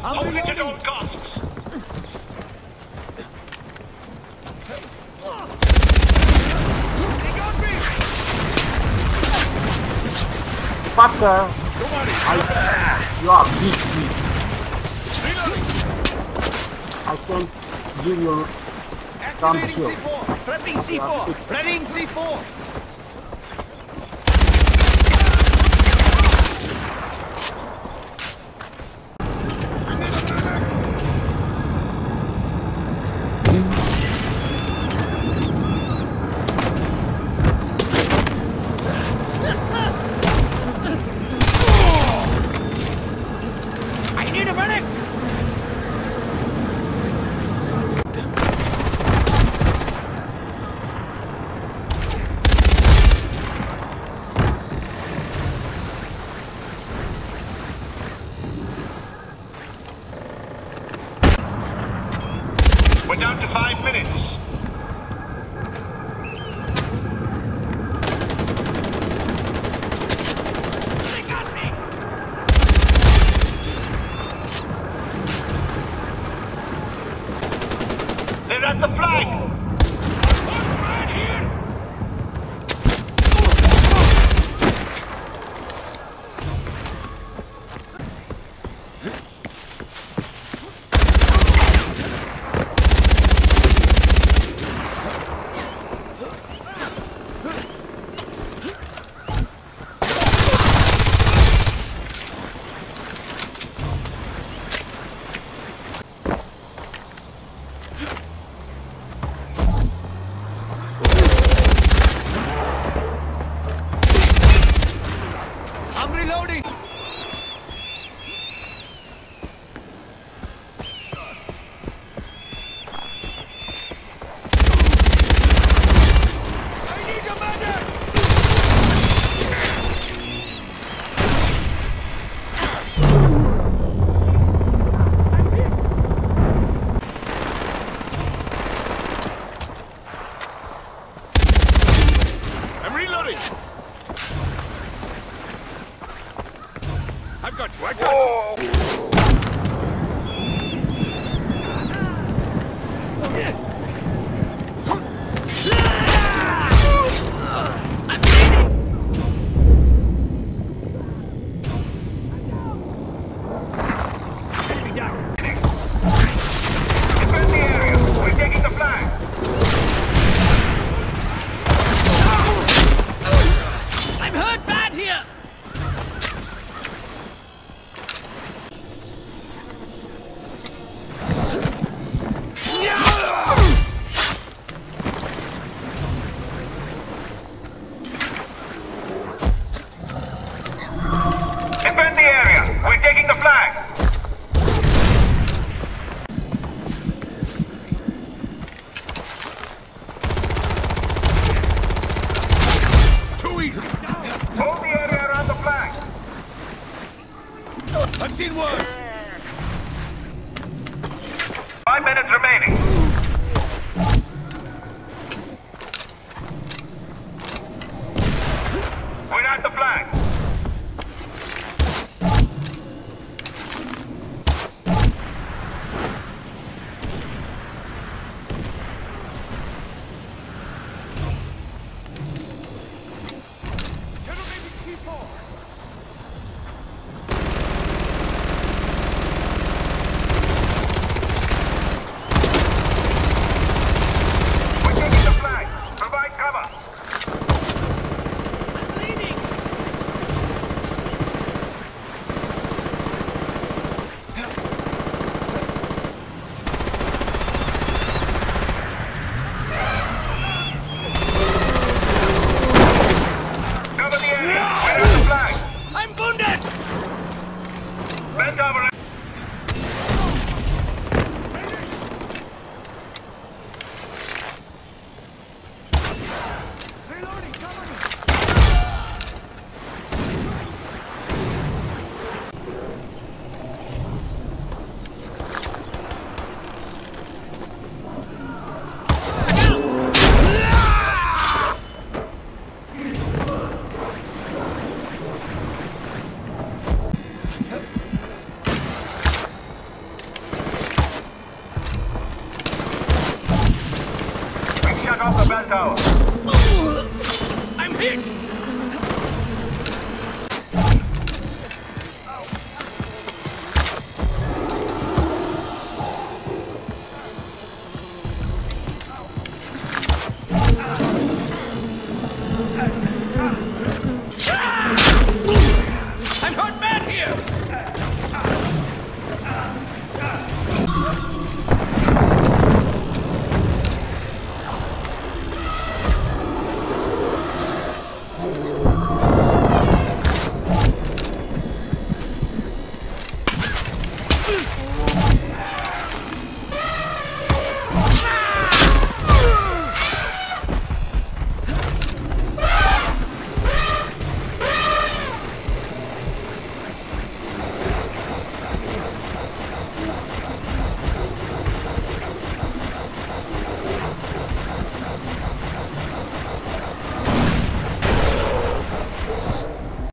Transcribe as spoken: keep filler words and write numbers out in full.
Hold it at all costs. Fucker! I, you are big, big. I can't give you some kill. Prepping C four! Prepping C four! We're down to five minutes. They got me. They're at the flag. Right here. I'm reloading! I need a medic! I'm reloading! I've got you, I got you! Enemy down! Defend the area. We're taking the flag. I'm hurt bad here! Defend the area. We're taking the flag. Too easy! Hold the area around the flag. I've seen worse! Five minutes remaining. We're at the flag. We're taking the flag. Provide cover. I'm bleeding! Cover the area. We're at the flag. I'm wounded! Bend over